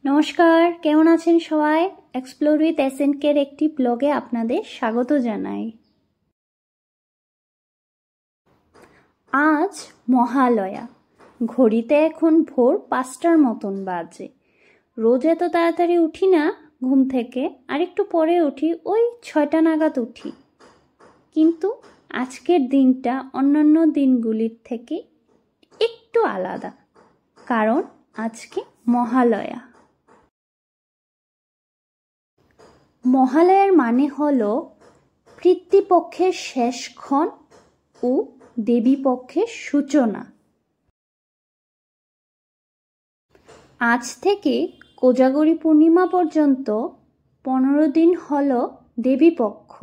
নমস্কার, কেমন আছেন সবাই? এক্সপ্লোর উইথ এসএনকের একটি ব্লগে আপনাদের স্বাগত জানাই। আজ মহালয়া। ঘড়িতে এখন ভোর 5টার মতন বাজে। রোজ এত তাড়াতাড়ি উঠি না ঘুম থেকে, আর একটু পরে উঠি, ওই 6টা নাগাদ উঠি। কিন্তু আজকের দিনটা অন্যান্য দিনগুলির থেকে একটু আলাদা, কারণ আজকে মহালয়া। মহালয়ার মানে হল পিতৃপক্ষের শেষক্ষণ ও দেবীপক্ষের সূচনা। আজ থেকে কোজাগরী পূর্ণিমা পর্যন্ত 15 দিন হল দেবীপক্ষ।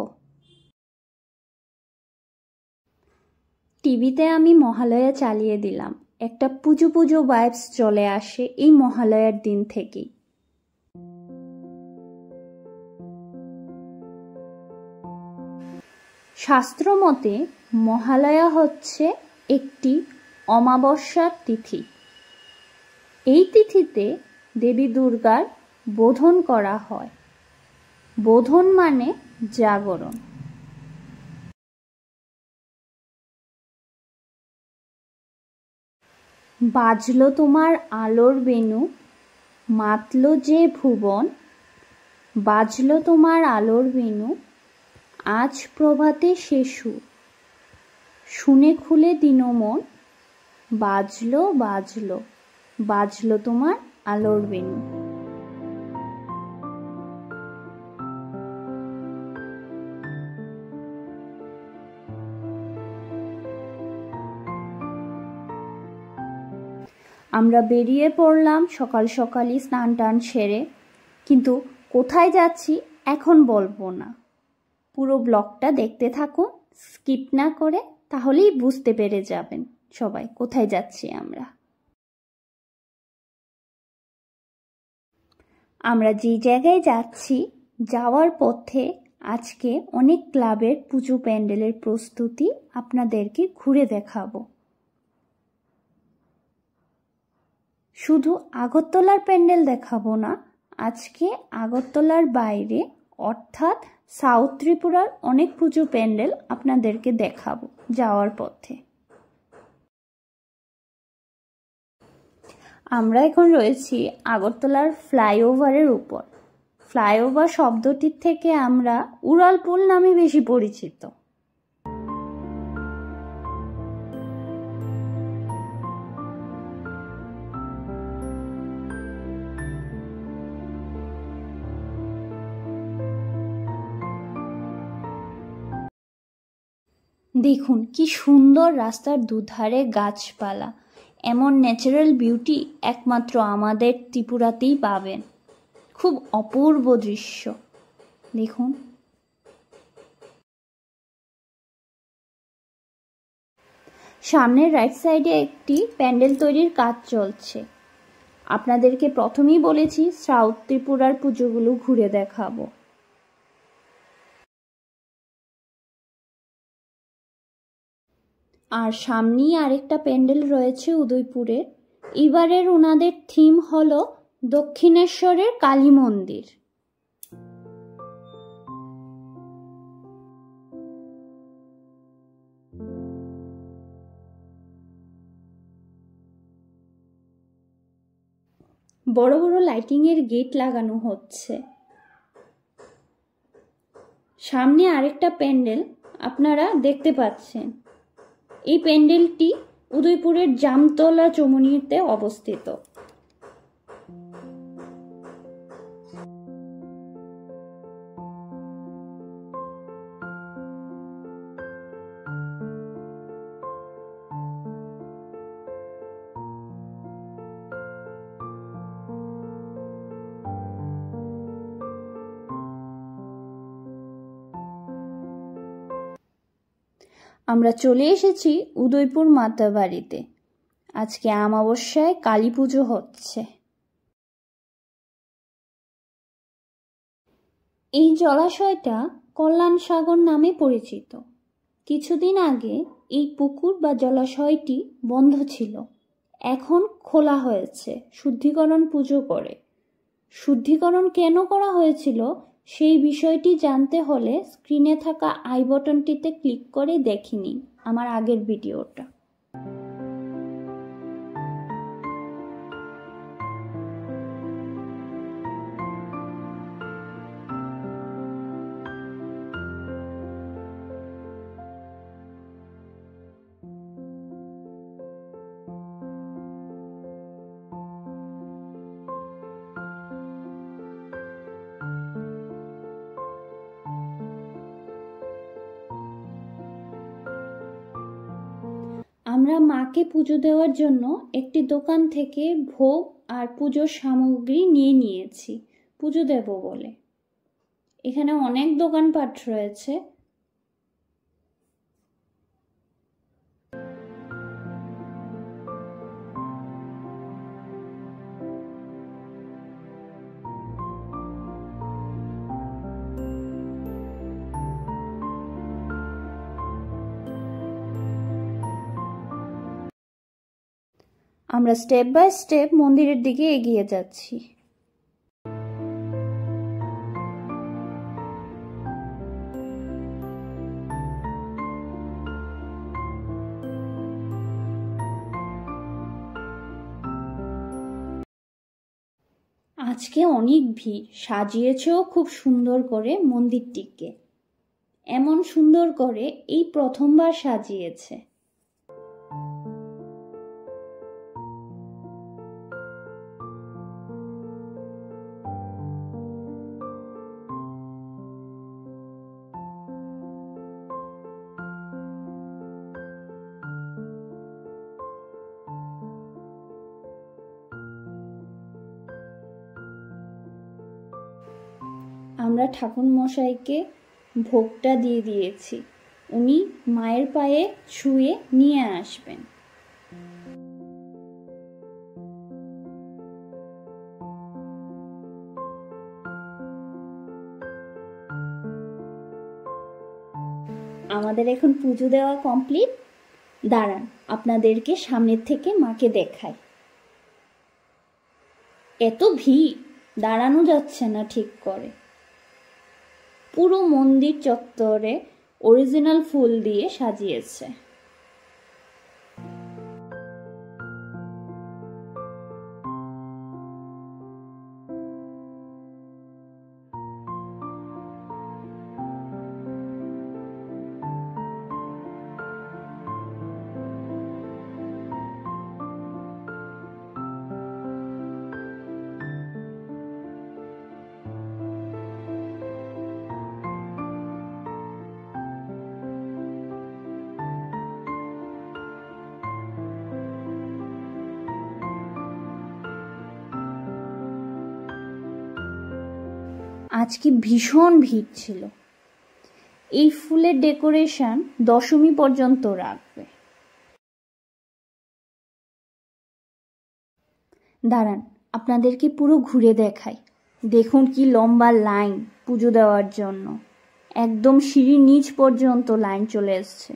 টিভিতে আমি মহালয়া চালিয়ে দিলাম, একটা পুজো পুজো ভাইবস চলে আসে এই মহালয়ার দিন থেকেই। শাস্ত্রমতে মহালয়া হচ্ছে একটি অমাবস্যার তিথি। এই তিথিতে দেবী দুর্গার বোধন করা হয়। বোধন মানে জাগরণ। বাজলো তোমার আলোর বেণু, মাতলো যে ভুবন। বাজলো তোমার আলোর বেণু, আজ প্রভাতে সে সুর। শুনে খুলে দিনমন, বাজলো বাজলো, বাজলো তোমার আলোর বেণু। আমরা বেরিয়ে পড়লাম সকাল সকালই স্নান টান সেরে, কিন্তু কোথায় যাচ্ছি এখন বলবো না। পুরো ব্লগটা দেখতে থাকুন স্কিপ না করে, তাহলেই বুঝতে পেরে যাবেন সবাই কোথায় যাচ্ছি আমরা। আমরা যে জায়গায় যাচ্ছি, যাওয়ার পথে আজকে অনেক ক্লাবের পুজো প্যান্ডেলের প্রস্তুতি আপনাদেরকে ঘুরে দেখাবো। শুধু আগরতলার প্যান্ডেল দেখাবো না, আজকে আগরতলার বাইরে অর্থাৎ সাউথ ত্রিপুরার অনেক পুজো প্যান্ডেল আপনাদেরকে দেখাবো যাওয়ার পথে। আমরা এখন রয়েছি আগরতলার ফ্লাইওভারের উপর। ফ্লাইওভার শব্দটির থেকে আমরা উড়ালপুল নামে বেশি পরিচিত। দেখুন কি সুন্দর রাস্তার দুধারে গাছপালা। এমন ন্যাচারাল বিউটি একমাত্র আমাদের ত্রিপুরাতেই পাবেন। খুব অপূর্ব দৃশ্য দেখুন। সামনের রাইট সাইডে একটি প্যান্ডেল তৈরির কাজ চলছে। আপনাদেরকে প্রথমেই বলেছি সাউথ ত্রিপুরার পুজোগুলো ঘুরে দেখাবো। আর সামনেই আরেকটা প্যান্ডেল রয়েছে উদয়পুরের। এবারের ওনাদের থিম হলো দক্ষিণেশ্বরের কালী মন্দির। বড় বড় লাইটিং এর গেট লাগানো হচ্ছে। সামনে আরেকটা প্যান্ডেল আপনারা দেখতে পাচ্ছেন। এই প্যান্ডেলটি উদয়পুরের জামতলা চৌমুহনীতে অবস্থিত। আমরা চলে এসেছি উদয়পুর মাতা বাড়িতে। আজকে অমাবস্যায় কালী পুজো হচ্ছে। এই জলাশয়টা কল্যাণ সাগর নামে পরিচিত। কিছুদিন আগে এই পুকুর বা জলাশয়টি বন্ধ ছিল, এখন খোলা হয়েছে শুদ্ধিকরণ পুজো করে। শুদ্ধিকরণ কেন করা হয়েছিল সেই বিষয়টি জানতে হলে স্ক্রিনে থাকা আই বাটনটিতে ক্লিক করে দেখে নিন আমার আগের ভিডিওটা। আমরা মাকে পুজো দেওয়ার জন্য একটি দোকান থেকে ভোগ আর পুজোর সামগ্রী নিয়ে নিয়েছি পুজো দেব বলে। এখানে অনেক দোকানপাট রয়েছে। আমরা স্টেপ বাই স্টেপ মন্দিরের দিকে এগিয়ে যাচ্ছি। আজকে অনেক ভিড়, সাজিয়েছেও খুব সুন্দর করে মন্দিরটিকে। এমন সুন্দর করে এই প্রথমবার সাজিয়েছে। আমরা ঠাকুর মশাইকে ভোগটা দিয়ে দিয়েছি, উনি মায়ের পায়ে ছুঁয়ে নিয়ে আসবেন। আমাদের এখন পুজো দেওয়া কমপ্লিট। দাঁড়ান আপনাদেরকে সামনের থেকে মাকে দেখাই। এত ভিড়, দাঁড়ানো যাচ্ছে না ঠিক করে। পুরো মন্দির চত্বরে অরিজিনাল ফুল দিয়ে সাজিয়েছে। আজকে ভীষণ ভিড় ছিল। এই ফুলের ডেকোরেশন দশমী পর্যন্ত রাখবে। দাঁড়ান আপনাদেরকে পুরো ঘুরে দেখাই। দেখুন কি লম্বা লাইন পুজো দেওয়ার জন্য, একদম সিঁড়ির নিচ পর্যন্ত লাইন চলে এসছে।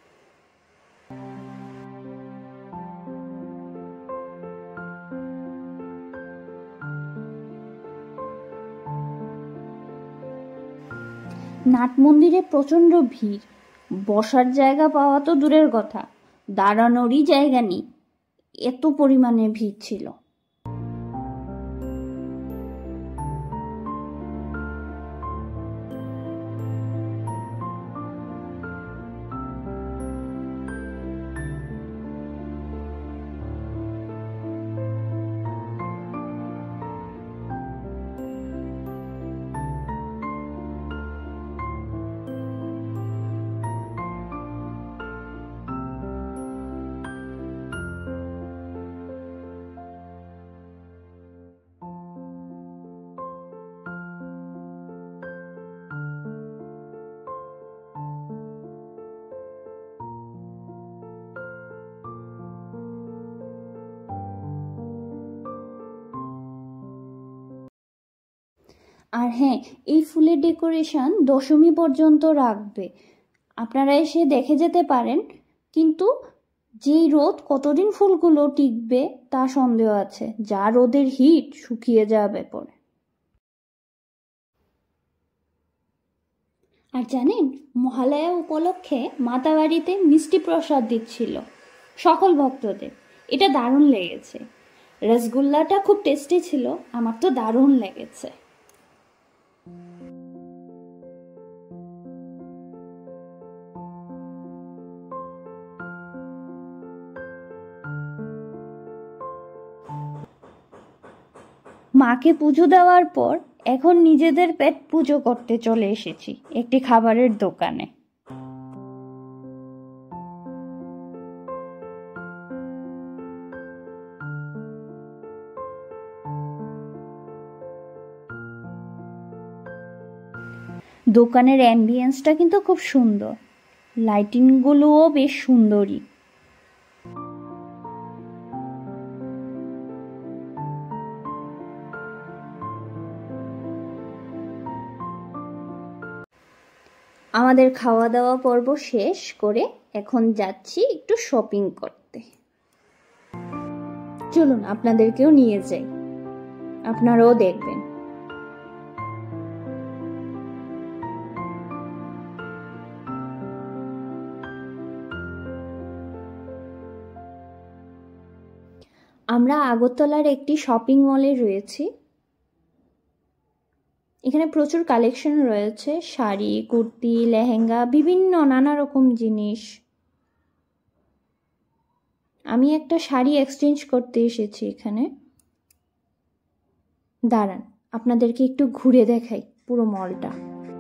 নাট মন্দিরে প্রচন্ড ভিড়, বসার জায়গা পাওয়া তো দূরের কথা, দাঁড়ানোরই জায়গা নেই, এত পরিমাণে ভিড় ছিল। আর হ্যাঁ, এই ফুলের ডেকোরেশন দশমী পর্যন্ত রাখবে, আপনারা এসে দেখে যেতে পারেন। কিন্তু যেই রোদ কতদিন ফুলগুলো টিকবে তা সন্দেহ আছে, যা রোদের হিট শুকিয়ে যাবে পরে। আর জানেন, মহালয়া উপলক্ষে মাতাবাড়িতে মিষ্টি প্রসাদ দিচ্ছিল সকল ভক্তদের। এটা দারুণ লেগেছে। রসগোল্লাটা খুব টেস্টি ছিল, আমার তো দারুণ লেগেছে। মাকে পুজো দেওয়ার পর এখন নিজেদের পেট পুজো করতে চলে এসেছি একটি খাবারের দোকানে। দোকানের অ্যাম্বিয়েন্সটা কিন্তু খুব সুন্দর, লাইটিংগুলোও বেশ সুন্দরই। আমাদের খাওয়া দাওয়া পর্ব শেষ করে এখন যাচ্ছি একটু শপিং করতে। চলুন আপনাদেরকেও নিয়ে যাই, আপনারাও দেখবেন। আমরা আগরতলার একটি শপিং মলে রয়েছি। এখানে প্রচুর কালেকশন রয়েছে, শাড়ি, কুর্তি, লেহেঙ্গা, বিভিন্ন নানা রকম জিনিস। আমি একটা শাড়ি এক্সচেঞ্জ করতে এসেছি এখানে। দাঁড়ান, আপনাদেরকে একটু ঘুরে দেখাই পুরো মলটা।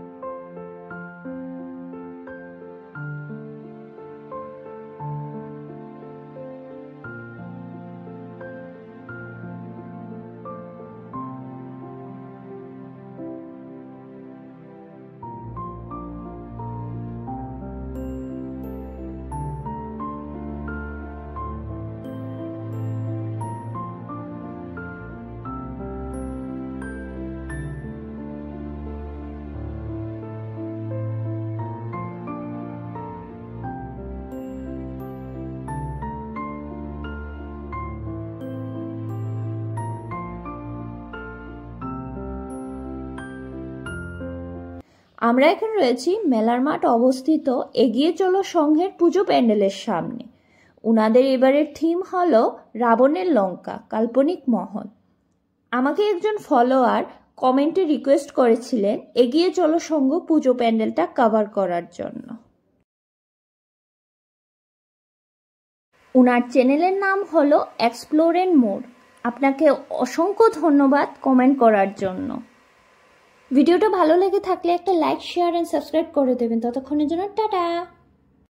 আমরা এখন রয়েছি মেলার মাঠ অবস্থিত এগিয়ে চলো সংঘের পুজো প্যান্ডেলের সামনে। উনাদের এবারের থিম হলো রাবণের লঙ্কা, কাল্পনিক মহল। আমাকে একজন ফলোয়ার কমেন্টে রিকোয়েস্ট করেছিলেন এগিয়ে চলো সংঘ পুজো প্যান্ডেলটা কভার করার জন্য। উনার চ্যানেলের নাম হলো এক্সপ্লোর এন্ড মোর। আপনাকে অসংখ্য ধন্যবাদ কমেন্ট করার জন্য। ভিডিওটা ভালো লেগে থাকলে একটা লাইক, শেয়ার এন্ড সাবস্ক্রাইব করে দেবেন। ততক্ষণের জন্য টাটা।